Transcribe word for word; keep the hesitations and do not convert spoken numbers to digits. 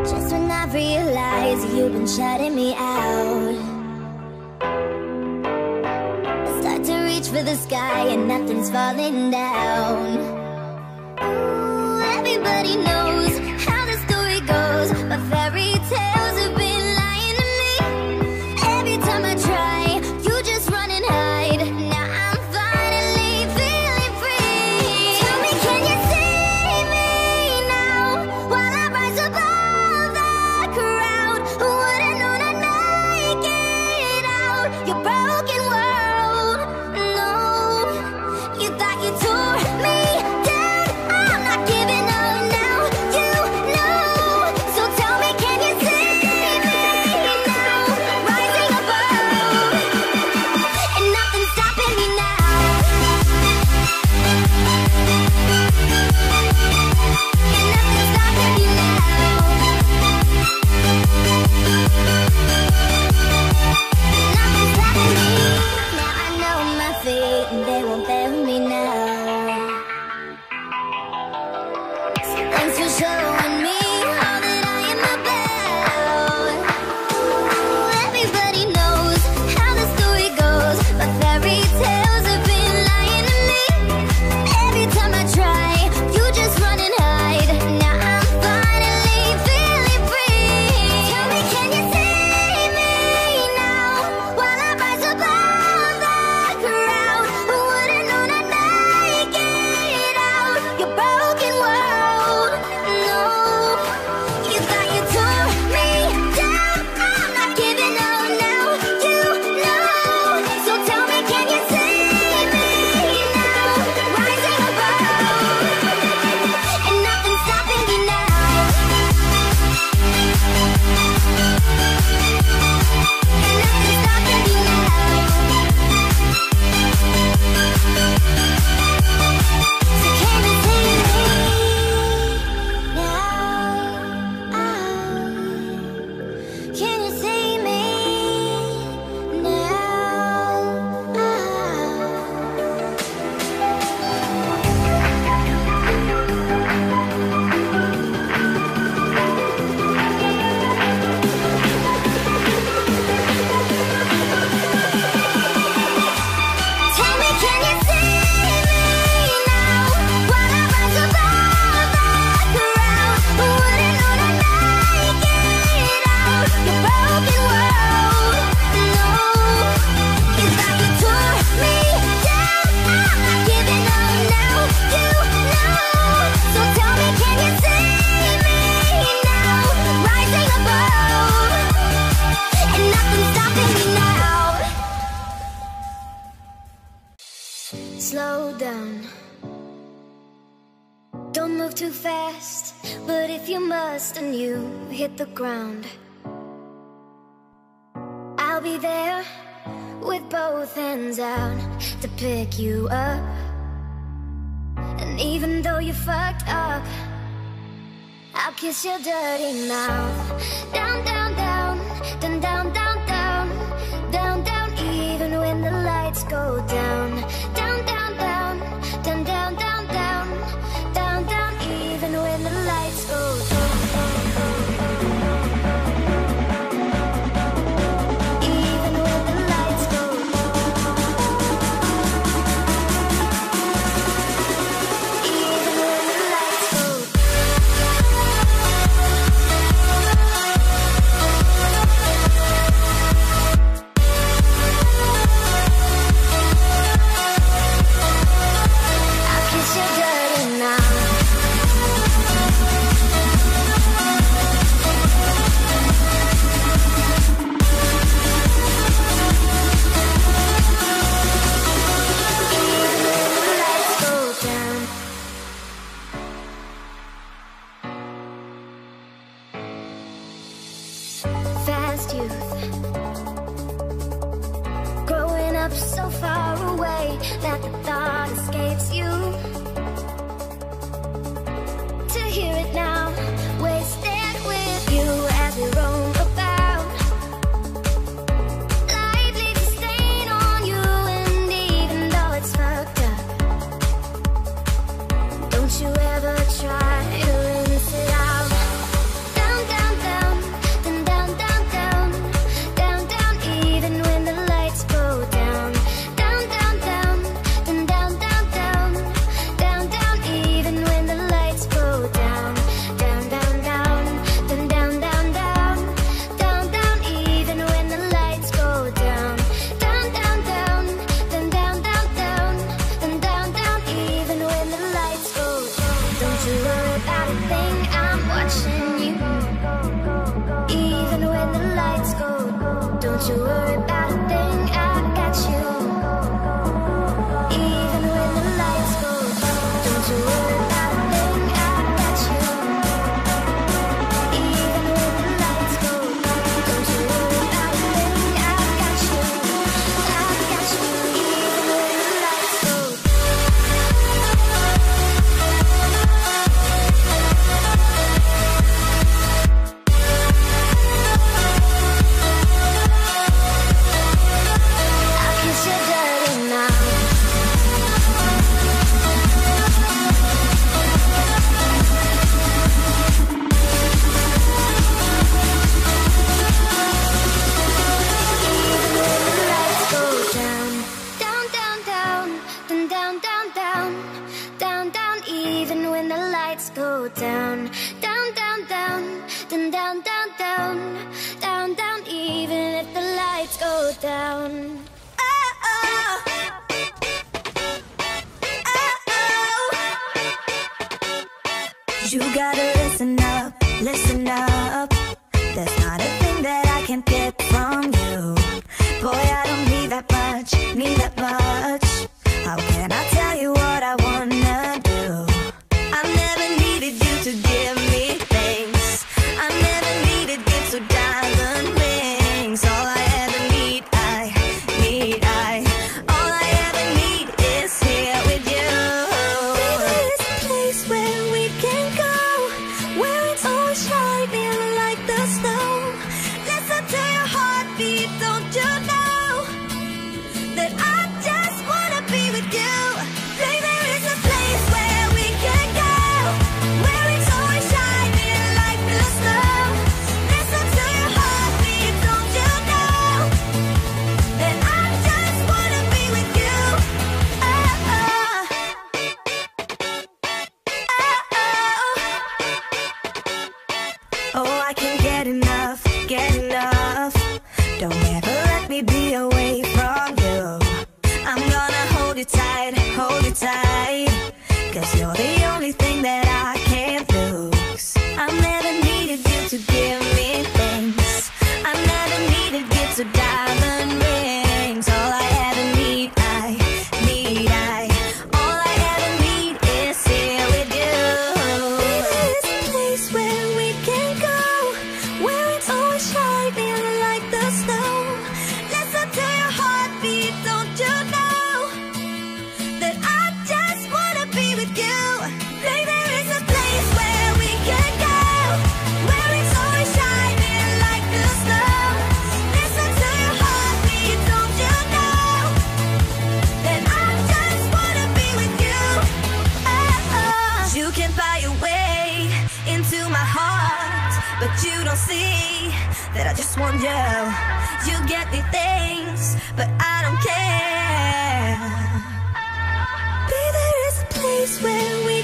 Just when I realize you've been shutting me out, I start to reach for the sky and nothing's falling down. Ooh, everybody knows how the story goes, but fairy tales have been lying to me. Every time I try, you just run and hide. Now I'm finally feeling free. Tell me, can you see me now, while I rise above the crowd? Who would've known I'd make it out your broken world? No, you thought you tore me down. I'm not giving up now, you know. So tell me, can you see me now, rising above, and nothing's stopping me now. And nothing's stopping me now. Nothing's stopping me. Now I know my fate, and they won't fail me now. So thanks for showing me all that I am about. Ooh, everybody knows how the story goes, but fairy tales have been lying to me. Every time I try, you just run and hide. Now I'm finally feeling free. Tell me, can you see me now, while I rise above the crowd? Who would've known I'd make it out your broken world? No, you thought you tore me down. I'm not giving up now, you know. So tell me, can you see me now, rising above, and nothing's stopping me now. And nothing's stopping me now. So can you see me now? Can you see me Tell me, can you see me now, while I rise above the crowd? Who would've known I'd make it out your broken world? No, you thought you tore me down. I'm not giving up now, you know. So tell me, can you see me now, rising above, and nothing's stopping me now. Slow down, don't move too fast. But if you must and you hit the ground, I'll be there with both hands out to pick you up. And even though you fucked up, I'll kiss your dirty mouth. Down, down, down, down, down, down, down, down, down, even when the lights go down. Down, down, down, down, down, down, down, down, down, even when the lights go down. Even when the lights go down. Even when the lights go I'll kiss your dirty mouth. down, down, down, then down, down, down, down, down, even if the lights go down. Oh, oh. You gotta listen up, listen up. There's not a thing that I can't get from you. Boy, I don't need that much, need that much. How can I tell you what I wanna do? I never needed you to give me things. I never needed gifts or diamond rings. All I ever need, I need, I all I ever need is here with you. There's a place where we can go, where it's always shining like the snow. Listen to your heartbeat, don't you know that I just wanna be with you? Baby, there is a place where we can go, where it's always shining like the snow. Listen to your heartbeat, don't you know that I just wanna be with you? Oh, oh. Oh, oh, I can't get enough, get enough. Don't ever let me be away from you. I'm gonna hold you tight, hold you tight, 'cause you're the only thing that I can't lose. I never needed you to give me things. I never needed gifts or diamond rings. All I ever need, I need, I all I ever need is here with you. There's a place where we can go, where it's always shining like the snow. Listen to your heartbeat, don't you know that I just wanna be with you? Baby, there is a place where we can go, where it's always shining like the snow. Listen to your heartbeat, don't you know that I just wanna be with you? Oh, oh. You can buy your way into my heart, but you don't see that I just want you. You get me things, but I don't care. Baby, there is a place where we